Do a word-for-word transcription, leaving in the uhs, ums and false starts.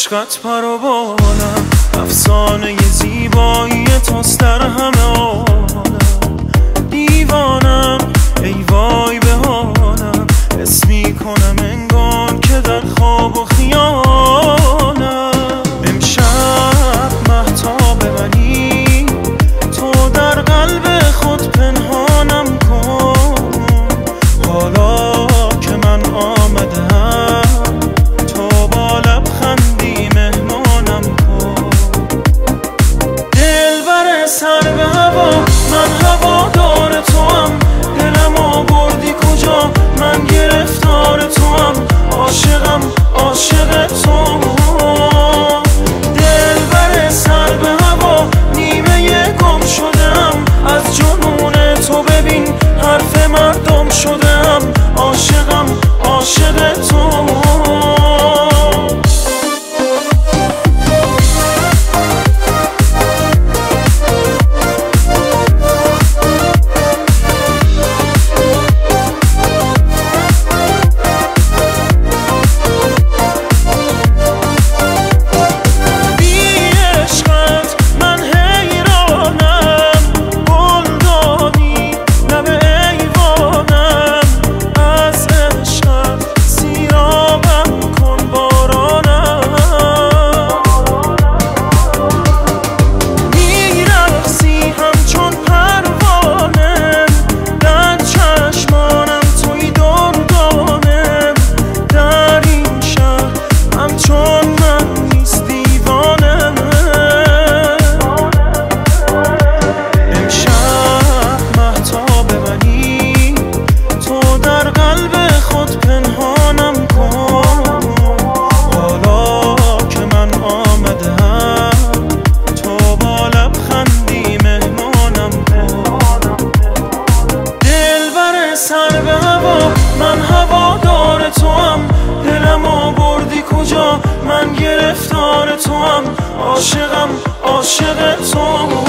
عشقت پر و بالم، افسانه زیبایی توست در همه عالم. دیوانم ای وای به حالم، حس میکنم انگار که در خواب و خیالم. امشب مهتاب منی، تو در قلب خود پنهانم کن. حالا که من آمدم، تو با لبخندی مهمانم کن. دلبر سر به هوا، من هوادار توام. دلم آوردی کجا، من گرفتار توام. عاشقم عاشق تو. دلبر سر به هوا، نیمه گم شدم از جنون تو. ببین حرف مردم شدم، عاشقم عاشق تو. سر به هوا، من هوادار توام. دلم آوردی کجا، من گرفتار توام. عاشقم عاشق تو.